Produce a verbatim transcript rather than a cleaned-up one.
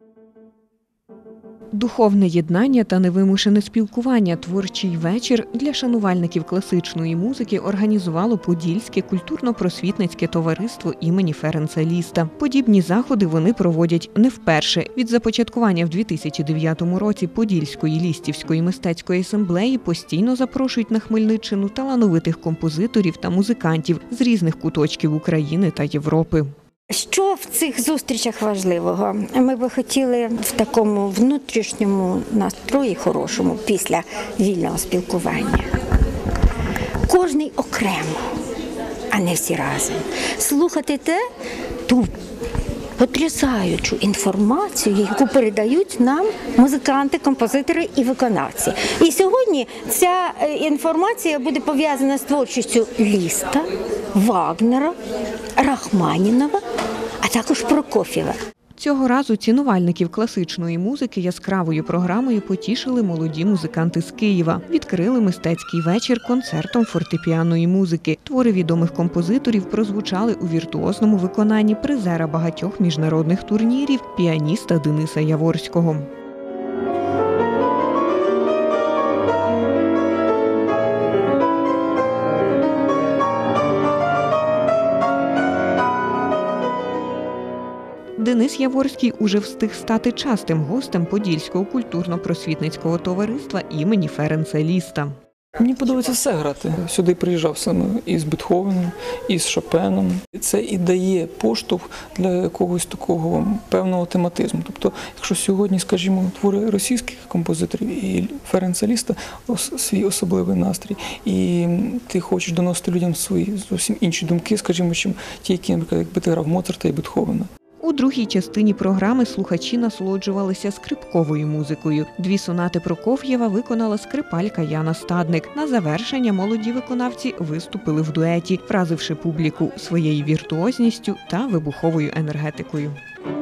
Духовне єднання та невимушене спілкування. Творчий вечір для шанувальників класичної музики організувало Подільське культурно-просвітницьке товариство імені Ференца Ліста. Подібні заходи вони проводять не вперше. Від започаткування в дві тисячі дев'ятому році Подільської лістівської мистецької асамблеї постійно запрошують на Хмельниччину талановитих композиторів та музикантів з різних куточків України та Європи. Що в цих зустрічах важливого? Ми би хотіли в такому внутрішньому настрої хорошому після вільного спілкування. Кожний окремо, а не всі разом. Слухати те, ту потрясаючу інформацію, яку передають нам музиканти, композитори і виконавці. І сьогодні ця інформація буде пов'язана з творчістю Ліста, Вагнера, Рахманінова, а також Прокоф'єва. Цього разу цінувальників класичної музики яскравою програмою потішили молоді музиканти з Києва. Відкрили мистецький вечір концертом фортепіаної музики. Твори відомих композиторів прозвучали у віртуозному виконанні призера багатьох міжнародних турнірів піаніста Дениса Яворського. Денис Яворський уже встиг стати частим гостем Подільського культурно-просвітницького товариства імені Ференца Ліста. Мені подобається все грати. Сюди приїжджав саме і з Бетховеном, і з Шопеном. Це і дає поштовх для якогось такого певного тематизму. Тобто, якщо сьогодні, скажімо, твори російських композиторів і Ференца Ліста свій особливий настрій, і ти хочеш доносити людям свої зовсім інші думки, скажімо, чим ті, які, наприклад, якби ти грав Моцарта і Бетховена. У другій частині програми слухачі насолоджувалися скрипковою музикою. Дві сонати Прокоф'єва виконала скрипалька Яна Стадник. На завершення молоді виконавці виступили в дуеті, вразивши публіку своєю віртуозністю та вибуховою енергетикою.